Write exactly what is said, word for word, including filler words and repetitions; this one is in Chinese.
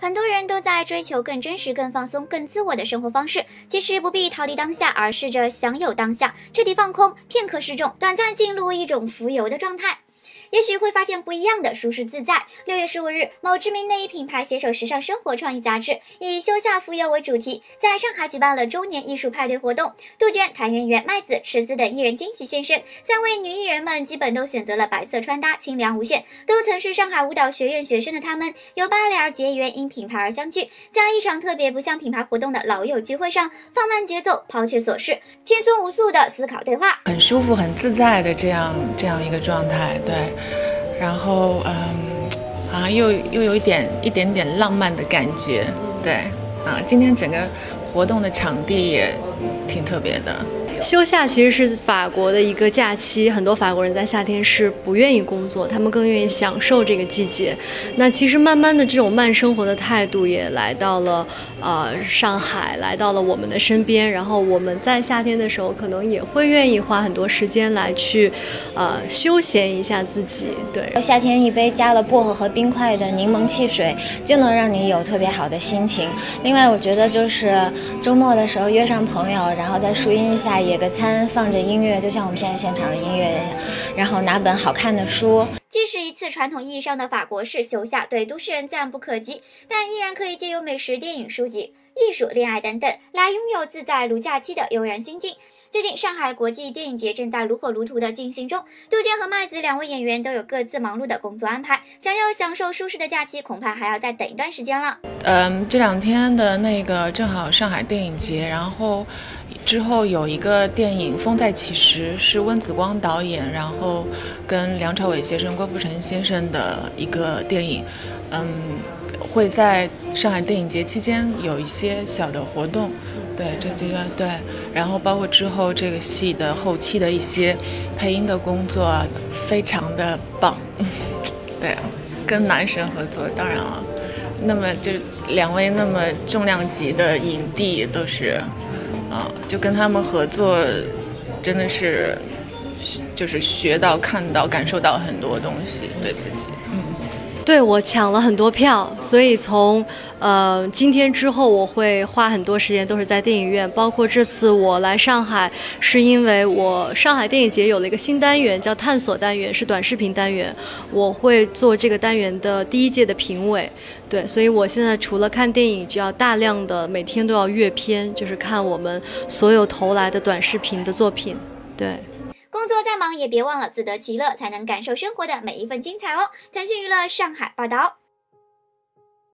很多人都在追求更真实、更放松、更自我的生活方式。其实不必逃离当下，而试着享有当下，彻底放空，片刻失重，短暂进入一种浮游的状态。也许会发现不一样的舒适自在。六月十五日，某知名内衣品牌携手时尚生活创意杂志，以休夏浮游为主题，在上海举办了周年艺术派对活动。杜鹃、谭媛媛、麦子、池子等艺人惊喜现身，三位女艺人们基本都选择了白色穿搭，清凉无限。都曾是上海舞蹈学院学生的她们，由芭蕾而结缘，因品牌而相聚，在一场特别不像品牌活动的老友聚会上，放慢节奏，抛却琐事，轻松无束的思考对话， 很舒服、很自在的这样这样一个状态，对。然后，嗯，好像又又有一点一点点浪漫的感觉，对，啊，今天整个活动的场地也挺特别的。 休夏其实是法国的一个假期，很多法国人在夏天是不愿意工作，他们更愿意享受这个季节。那其实慢慢的这种慢生活的态度也来到了呃上海，来到了我们的身边。然后我们在夏天的时候，可能也会愿意花很多时间来去呃休闲一下自己。对， 夏天一杯加了薄荷和冰块的柠檬汽水，就能让你有特别好的心情。另外，我觉得就是周末的时候约上朋友，然后在树荫下野个餐，放着音乐，就像我们现在现场的音乐，然后拿本好看的书。 即使一次传统意义上的法国式休夏对都市人暂不可及，但依然可以借由美食、电影、书籍、艺术、恋爱等等，来拥有自在如假期的悠然心境。最近，上海国际电影节正在如火如荼的进行中，杜鹃和麦子两位演员都有各自忙碌的工作安排，想要享受舒适的假期，恐怕还要再等一段时间了。 嗯，这两天的那个正好上海电影节，然后之后有一个电影《风再起时》，是温子光导演，然后跟梁朝伟先生、郭富城先生的一个电影，嗯，会在上海电影节期间有一些小的活动。对，这这个对，然后包括之后这个戏的后期的一些配音的工作，非常的棒。对，跟男神合作，当然了，那么就两位那么重量级的影帝都是，啊，就跟他们合作，真的是就是学到、看到、感受到很多东西，对自己，嗯。 对，我抢了很多票，所以从呃今天之后，我会花很多时间都是在电影院。包括这次我来上海，是因为我上海电影节有了一个新单元，叫探索单元，是短视频单元，我会做这个单元的第一届的评委。对，所以我现在除了看电影，就要大量的每天都要阅片，就是看我们所有投来的短视频的作品。对。 工作再忙也别忘了自得其乐，才能感受生活的每一份精彩哦。腾讯娱乐上海报道。